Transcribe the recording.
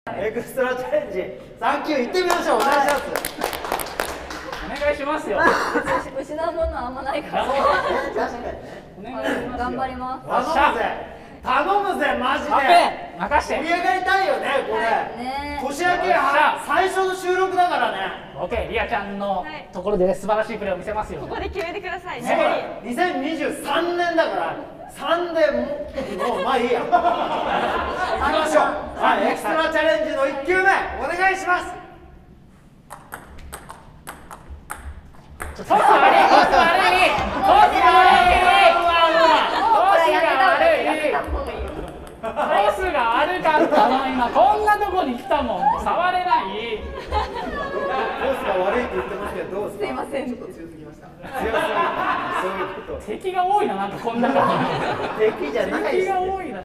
エクストラチャレンジ3級いってみましょう。お願いします。 お願いしますよ。 失うものはあんまないから。 確かにね。 お願いしますよ。 頑張ります。 頼むぜマジで。 任して。 盛り上がりたいよねこれ。 ね。 年明け最初の収録だからね。 オッケー、リアちゃんのところで素晴らしいプレーを見せますよ。 ここで決めてください。 そう2023年だから3でもうまあいいや。行きましょう。はい、エクストラチャレンジの1球目お願いします。 トスが悪い、トスが悪い、トスが悪い、トスが悪かったの。今こんなとこに来たもん。触れない。 コースが悪いって言ってますけどどうですか。 すいません。 ちょっと強すぎました。強すぎた。そういうこと。 敵が多いな、なんかこんな感じ。 敵じゃない。 敵が多いな。